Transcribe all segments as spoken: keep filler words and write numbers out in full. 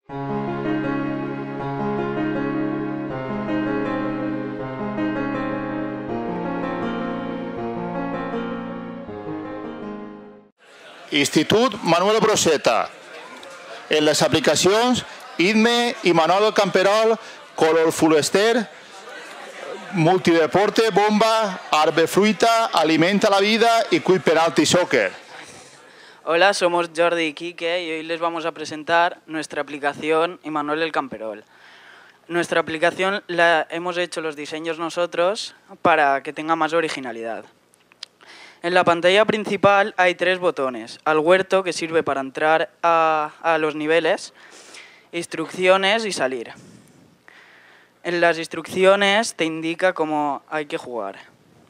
Institut Manuel Broseta. En les aplicacions Idme i Manolo Camperol, Color Fulester, Multideporte, Bomba, Arbefruita, Alimenta la Vida y Quick Penalty Soccer. Hola, somos Jordi y Quique y hoy les vamos a presentar nuestra aplicación Imanol el Camperol. Nuestra aplicación la hemos hecho los diseños nosotros para que tenga más originalidad. En la pantalla principal hay tres botones. Al huerto, que sirve para entrar a, a los niveles, instrucciones y salir. En las instrucciones te indica cómo hay que jugar.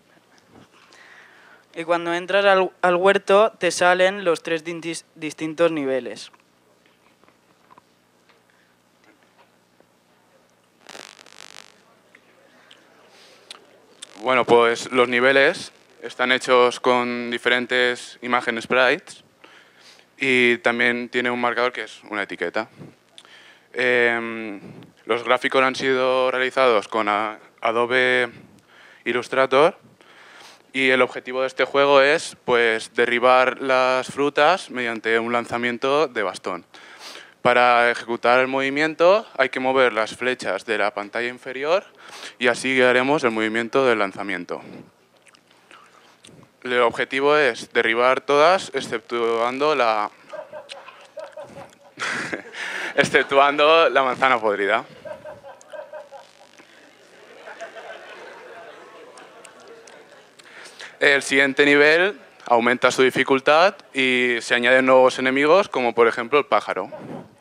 Y cuando entras al, al huerto te salen los tres distintos, distintos niveles. Bueno, pues los niveles están hechos con diferentes imágenes sprites y también tiene un marcador que es una etiqueta. Eh, los gráficos han sido realizados con a, Adobe Illustrator y el objetivo de este juego es pues, derribar las frutas mediante un lanzamiento de bastón. Para ejecutar el movimiento hay que mover las flechas de la pantalla inferior y así haremos el movimiento del lanzamiento. El objetivo es derribar todas, exceptuando la, exceptuando la manzana podrida. El siguiente nivel aumenta su dificultad y se añaden nuevos enemigos, como por ejemplo el pájaro.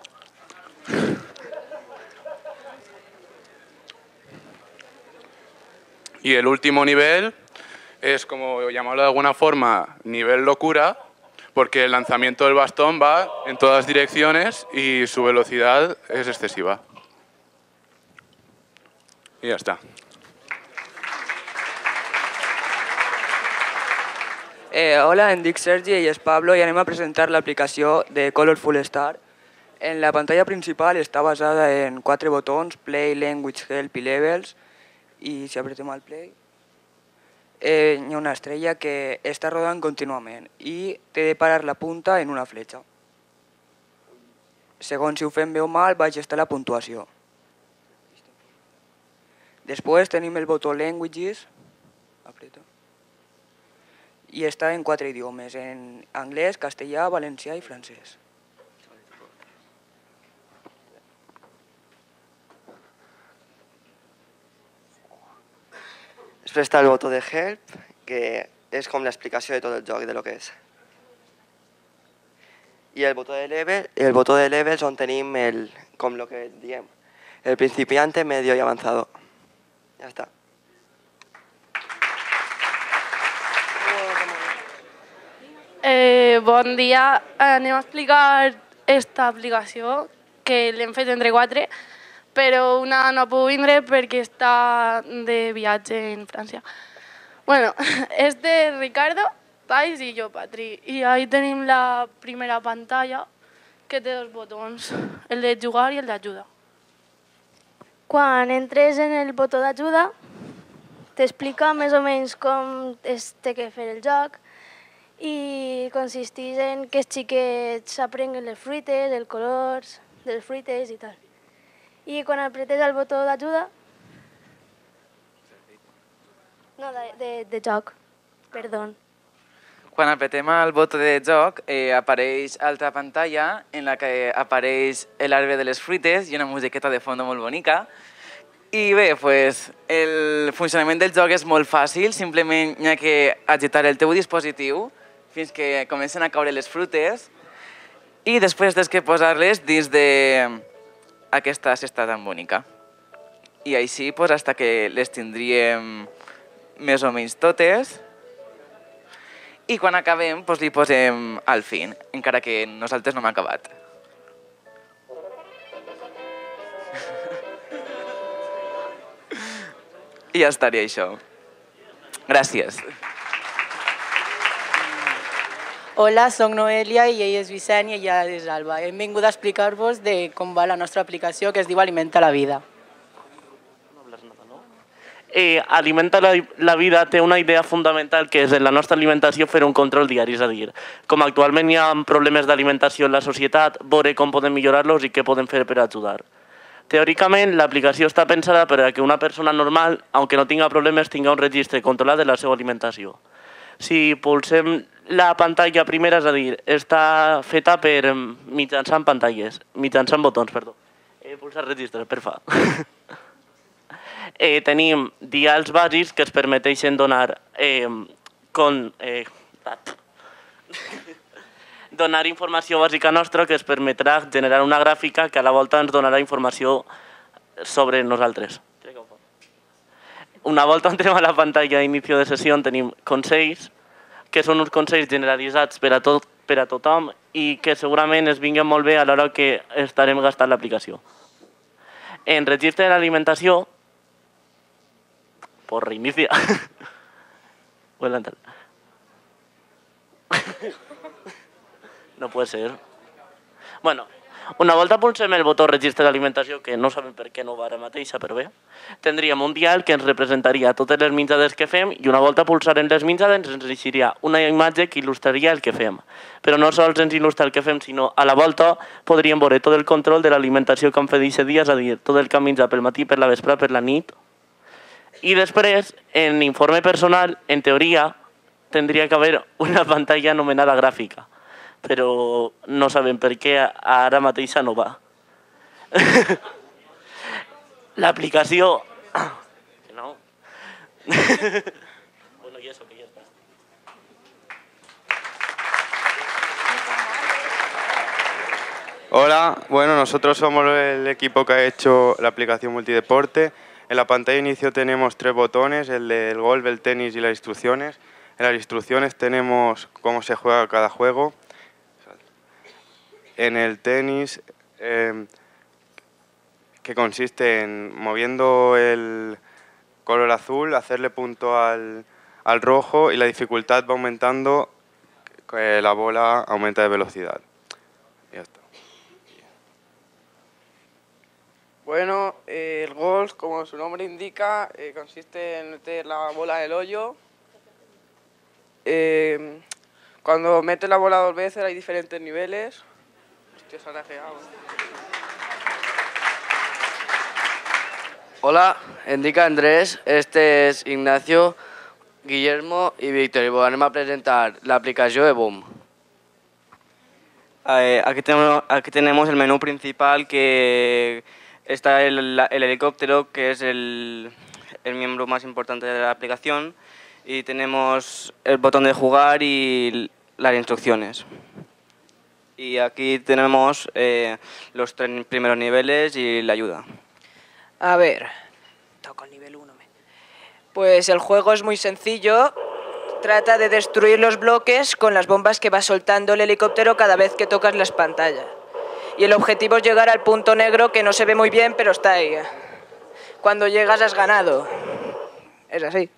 Y el último nivel es, como llamarlo de alguna forma, nivel locura, porque el lanzamiento del bastón va en todas direcciones y su velocidad es excesiva. Y ya está. Eh, hola, em dic Sergi i és Pablo i anem a presentar l'aplicació de Colorful Star. En la pantalla principal està basada en quatre botons, Play, Language, Help i Levels, i si apretem el Play eh, hi ha una estrella que està rodant contínuament i té de parar la punta en una fletxa. Segons si ho fem bé o mal, baix està la puntuació. Després tenim el botó Languages, apreta, i està en quatre idiomes, en anglès, castellà, valencià i francès. Després està el botó de Help, que és com l'explicació de tot el joc, de lo que és. I el botó de Level, el botó de Levels on tenim el, com lo que diem, el principiante, medio i avanzado. Ja està. Eh, bon dia, anem a explicar esta aplicació que l'hem fet entre quatre, però una no ha pogut vindre perquè està de viatge en França. Bueno, és de Ricardo, Pais i jo, Patri. I ahí tenim la primera pantalla que té dos botons, el de jugar i el d'ajuda. Quan entres en el botó d'ajuda, t'explica més o menys com es té que fer el joc i consisteix en que els xiquets aprenguen les fruites, els colors dels fruites i tal. I quan apretes el botó d'ajuda... No, de, de, de joc, perdó. Quan apretem el botó de joc, eh, apareix altra pantalla en la que apareix l'arbre de les fruites i una musiqueta de fons molt bonica. I bé, pues, el funcionament del joc és molt fàcil, simplement hi ha que agitar el teu dispositiu fins que comencen a caure les frutes i després tens que posar-les dins d'aquesta cesta tan bonica. I així, pues, hasta que les tindríem més o menys totes. I quan acabem, pues, li posem al fin, encara que nosaltres no hem acabat. I ja estaria això. Gràcies. Hola, soc Noelia i ell és Vicent i ella és Alba. Hem vingut a explicar-vos de com va la nostra aplicació que es diu Alimenta la vida. Eh, Alimenta la, la vida té una idea fundamental que és en la nostra alimentació fer un control diari, és a dir, com actualment hi ha problemes d'alimentació en la societat, veure com podem millorar-los i què podem fer per ajudar. Teòricament, l'aplicació està pensada per a que una persona normal, aunque no tinga problemes, tinga un registre controlat de la seva alimentació. Si pulsem la pantalla primera, és a dir, està feta per mitjançant pantalles, mitjançant botons, perdó. He pulsat registre, per fa. Eh, tenim dials bàsics que es permeteixen donar eh, con, eh, donar informació bàsica nostra que es permetrà generar una gràfica que a la volta ens donarà informació sobre nosaltres. Una volta entrem a la pantalla d'inici de sessió tenim consells, que són uns consells generalitzats per a, tot, per a tothom i que segurament es vinguen molt bé a l'hora que estarem gastant l'aplicació. En registre de l'alimentació, pues reinicia. Vuelve a entrar. No puede ser. Bueno, una volta pulsem el botó registre d'alimentació, que no sabem per què no va ara mateixa, però bé, tindríem un dial que ens representaria totes les menjades que fem i una volta pulsarem les menjades ens eixiria una imatge que il·lustraria el que fem. Però no sols ens il·lustra el que fem, sinó a la volta podríem veure tot el control de l'alimentació que hem fet aquest dia, és a dir, tot el que hem menjat pel matí, per la vespre, per la nit. I després, en informe personal, en teoria, tindria que haver una pantalla anomenada gràfica, però no sabem per què ara mateixa no va. L'aplicació... No. Bueno, y eso, que ya está. Hola, bueno, nosotros somos el equipo que ha hecho la aplicación multideporte. En la pantalla de inicio tenemos tres botones, el del golf, el tenis y las instrucciones. En las instrucciones tenemos cómo se juega cada juego. En el tenis, eh, que consiste en moviendo el color azul, hacerle punto al, al rojo y la dificultad va aumentando, eh, la bola aumenta de velocidad. Ya está. Bueno, eh, el golf, como su nombre indica, eh, consiste en meter la bola en el hoyo. Eh, cuando metes la bola dos veces hay diferentes niveles. Hostia, se ha lajeado. Hola, indica Andrés, este es Ignacio, Guillermo y Víctor y vamos a presentar la aplicación de Boom. Eh, aquí, tenemos, aquí tenemos el menú principal que... Está el, el helicóptero, que es el, el miembro más importante de la aplicación, y tenemos el botón de jugar y las instrucciones. Y aquí tenemos eh, los tres primeros niveles y la ayuda. A ver, toco el nivel uno. Pues el juego es muy sencillo. Trata de destruir los bloques con las bombas que va soltando el helicóptero cada vez que tocas las pantallas. Y el objetivo es llegar al punto negro, que no se ve muy bien, pero está ahí. Cuando llegas has ganado. Es así.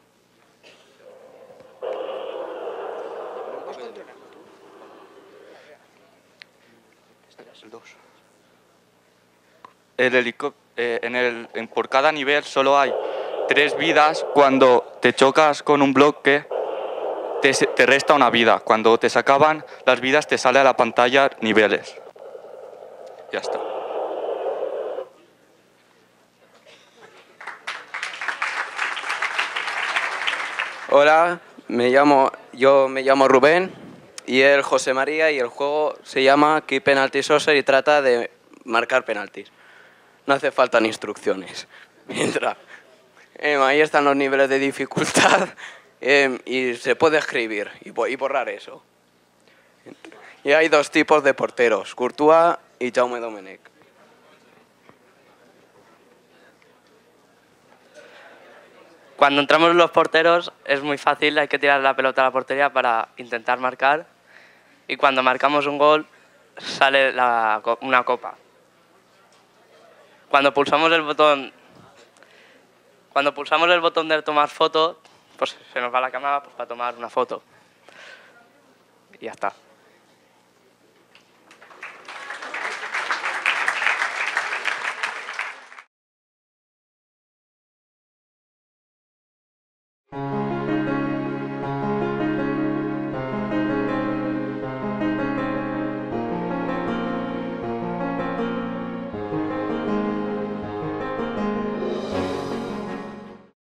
El helicóptero, eh, en el, en, por cada nivel solo hay tres vidas. Cuando te chocas con un bloque, te, te resta una vida. Cuando te se acaban las vidas, te sale a la pantalla niveles. Ya está. Hola, me llamo, yo me llamo Rubén y él José María y el juego se llama Key Penalty Saucer y trata de marcar penaltis. No hace falta ni instrucciones. Mientras, eh, ahí están los niveles de dificultad eh, y se puede escribir y, y borrar eso. Y hay dos tipos de porteros, Courtois y Jaume Domenech. Cuando entramos los porteros es muy fácil, hay que tirar la pelota a la portería para intentar marcar. Y cuando marcamos un gol sale la, una copa. Cuando pulsamos el botón, cuando pulsamos el botón de tomar foto, pues se nos va la cámara pues, para tomar una foto. y ya está. Thank you.